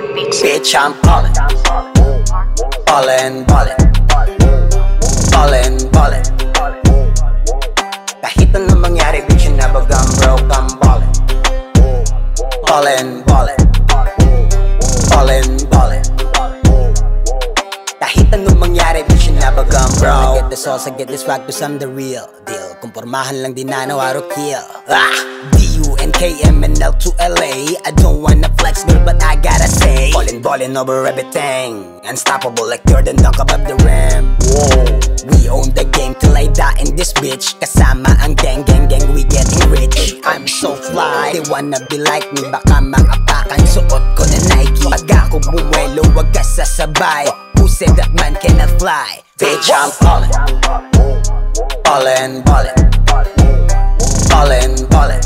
Bitch, I'm ballin', ballin', ballin', ballin', ballin'. Kahit anong mangyari, bitch, you never gone broke. I'm ballin', ballin', ballin', ballin', ballin'. Kahit anong mangyari, bitch, you never gone broke. Get the sauce, I get this swag, cause I'm the real deal. Kung pormahan lang din na nawaro kill. D-U-N-K-M-N-L to L-A. I don't wanna flex, girl, but I gotta say, ballin', ballin' over everything. Unstoppable like Jordan, dunk above the rim. Whoa, we own the game till I die in this bitch. Kasama ang gang, gang, gang, we getting rich. I'm so fly, they wanna be like me. Baka maapakan, suot ko na Nike. Pag ako bumuelo, wag ka sasabay. Who said that man cannot fly? Bitch, I'm ballin', ballin', ballin', ballin', ballin'.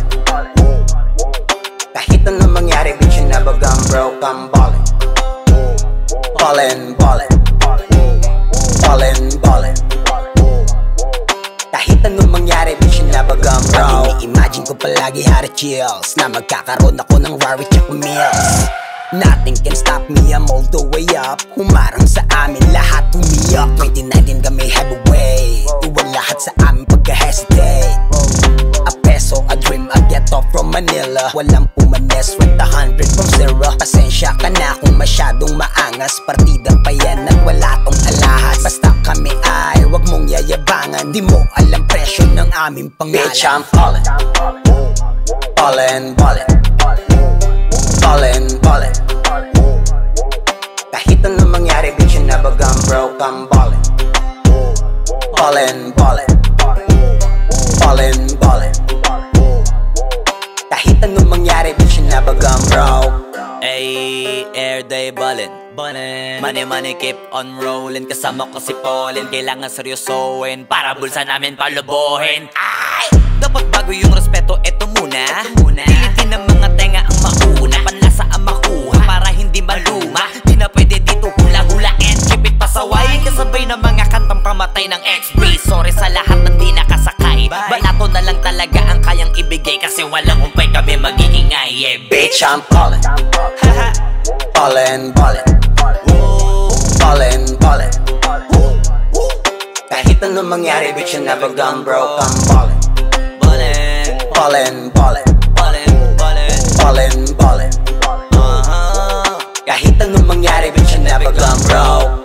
Kahit anong mangyari, bitch, you never gone broke. I'm ballin', ballin', ballin', ballin', ballin'. Kahit anong mangyari, bitch, you never gone broke. Imagine ko palagi hara chills na magkakaroon ako ng rari check meals. Nothing can stop me, I'm all the way up. Humarang sa amin, lahat umiyak. 2019 kami heavyweight. Iwan lahat sa amin pagka-hesitate. A peso, a dream, a get off from Manila. Walang pumanes, rent 100 from zero. Pasensya ka na kung masyadong maangas. Partida pa yan at wala tong alahas. Basta kami ay, wag mong yayabangan. Di mo alam presyo ng aming pangalan. Bitch, I'm ballin', ballin', ballin', ballin', ballin'. Kahit anong mangyari, bitch, you never gone broke. I'm ballin', ballin', ballin', ballin', ballin'. Kahit anong mangyari, bitch, you never gone broke. Ay, everyday ballin', ballin'. Money, money, keep on rollin'. Kasama ko si Paulin, kailangan seryosohin para bulsa namin palubuhin. Ay! Dapat bago yung respeto, eto muna. Pilitin ng mga tenga ang mauna. Panlasa ang makuha para hindi maluma. Di na pwede dito hula-hula and keep it pasaway. Kasabay ng mga kantang pamatay ng XB. Sorry sa lahat ng di nakasakay. Balato na lang talaga ang kayang ibigay. Kasi walang umpay kami mag-iingay. Yeah, bitch, I'm ballin', ballin', ballin', ballin', ballin'. Kahit anong mangyari, bitch, you never gone broke. I'm ballin', ballin', ballin', ballin', ballin'. Kahit anong mangyari, bitch, you never gone broke.